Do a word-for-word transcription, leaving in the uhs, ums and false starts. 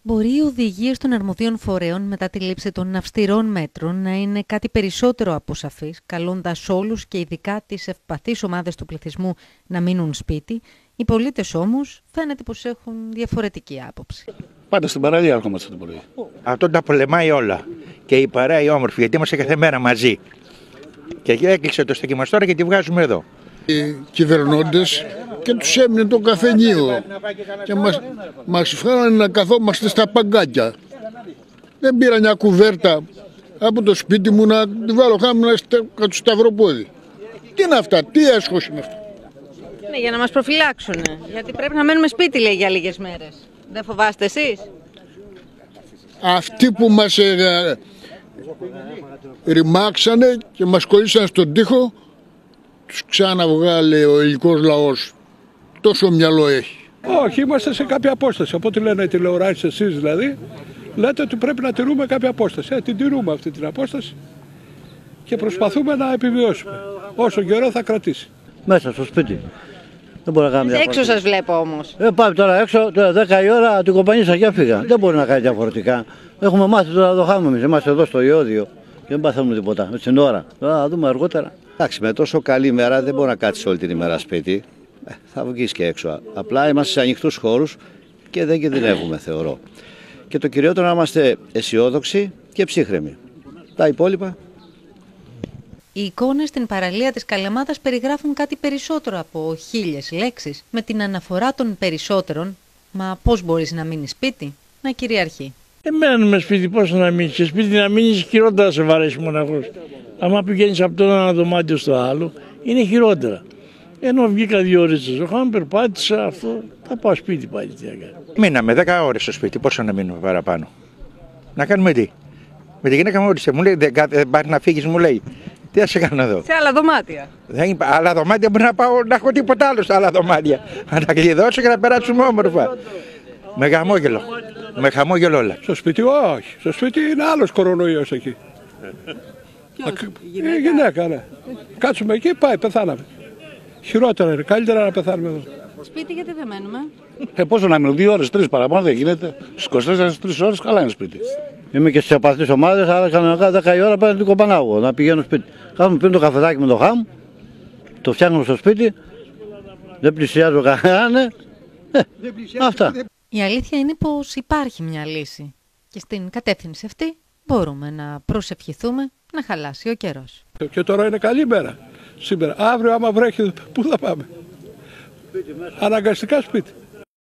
Μπορεί οι οδηγίες των αρμοδίων φορέων μετά τη λήψη των αυστηρών μέτρων να είναι κάτι περισσότερο από σαφείς, καλώντας όλους και ειδικά τις ευπαθείς ομάδες του πληθυσμού να μείνουν σπίτι. Οι πολίτες όμως φαίνεται πως έχουν διαφορετική άποψη. Πάντα στην παραλία έρχομαστε το πρωί. Αυτό τα πολεμάει όλα. Και η παρέα η όμορφη, γιατί είμαστε κάθε μέρα μαζί. Και έκλεισε το στέκι μας τώρα και τη βγάζουμε εδώ. Οι κυβερνώντες και τους έμεινε το καφενείο και μας, μας φέρανε να καθόμαστε στα παγκάκια. Δεν πήρα μια κουβέρτα από το σπίτι μου να τη βάλω χάμινα στο σταυροπόδι. Τι είναι αυτά, τι έσχος είναι αυτό. Ναι, για να μας προφυλάξουν, γιατί πρέπει να μένουμε σπίτι, λέει, για λίγες μέρες. Δεν φοβάστε εσείς? Αυτοί που μας ε, ρημάξανε και μας κολλήσαν στον τοίχο, τους ξαναβγάλε ο ελληνικός λαός. Τόσο μυαλό έχει. Όχι, είμαστε σε κάποια απόσταση. Από ό,τι λένε οι τηλεοράσεις, εσείς δηλαδή, λέτε ότι πρέπει να τηρούμε κάποια απόσταση. Ε, την τηρούμε αυτή την απόσταση και προσπαθούμε να επιβιώσουμε. Όσο καιρό θα κρατήσει. Μέσα στο σπίτι. Δεν μπορεί να κάνει διαφορετικά. Έξω σας βλέπω όμως. Ε, πάμε τώρα έξω, τώρα δέκα η ώρα, την κομπανίσα και έφυγα. Δεν μπορεί να κάνει διαφορετικά. Έχουμε μάθει τώρα να το χάμε εμείς. Είμαστε εδώ στο Ιώδιο και δεν παθαίνουμε τίποτα. Στην ώρα. Τώρα θα δούμε αργότερα. Εντάξει, με τόσο καλή μέρα δεν μπορεί να κάτσει όλη την ημέρα σπίτι. Ε, θα βγεις και έξω. Απλά είμαστε σε ανοιχτούς χώρους και δεν κινδυνεύουμε, θεωρώ. Και το κυριότερο να είμαστε αισιόδοξοι και ψύχρεμοι. Τα υπόλοιπα. Οι εικόνες στην παραλία της Καλαμάτας περιγράφουν κάτι περισσότερο από χίλιες λέξεις, με την αναφορά των περισσότερων. Μα πώς μπορείς να μείνεις σπίτι, να κυριαρχεί. Ε, μένουμε σπίτι, πώς να μείνεις και σπίτι, να μείνεις χειρότερα σε βαρέσει μοναχός. Άμα πηγαίνεις από το ένα δωμάτιο στο άλλο, είναι χειρότερα. Ενώ βγήκα δύο ώρες στο ζωχάμ, περπάτησα αυτό, θα πάω σπίτι πάλι. Τι να κάνω. Μείναμε δέκα ώρες στο σπίτι, πόσο να μείνουμε παραπάνω. Να κάνουμε τι. Με τη γυναίκα μου όρισε, μου λέει δεν πάρει να φύγεις, μου λέει. Τι θα σε κάνω εδώ. Σε άλλα δωμάτια. Δεν είπα, άλλα δωμάτια μπορεί να πάω να έχω τίποτα άλλο στα άλλα δωμάτια. Να τα κλειδώσω και να περάσουμε όμορφα. Με χαμόγελο. Με χαμόγελο όλα. Στο σπίτι, όχι. Στο σπίτι είναι άλλος κορονοϊός εκεί. Η ε, γυναίκα, ναι. Κάτσουμε εκεί, πάει, πεθάναμε. Χειρότερα είναι, καλύτερα να πεθάνουμε εδώ. Σπίτι γιατί δεν μένουμε? Ε, πόσο να μείνω, δύο ώρες, τρεις παραπάνω δεν γίνεται. Στις είκοσι τέσσερις τρεις ώρες καλά είναι σπίτι. Είμαι και στις απαθείς ομάδες, άρα κανονικά δέκα η ώρα πάνε την κομπανάγω, να πηγαίνω σπίτι. Κάθομαι πίνω το καφεδάκι με το χάμ, το φτιάχνουμε στο σπίτι, δεν πλησιάζω κανέναν. Ε, αυτά. Η αλήθεια είναι πως υπάρχει μια λύση και στην κατεύθυνση αυτή μπορούμε να προσευχηθούμε να χαλάσει ο καιρός. Και τώρα είναι καλή μέρα σήμερα. Αύριο άμα βρέχει, πού θα πάμε? Αναγκαστικά σπίτι.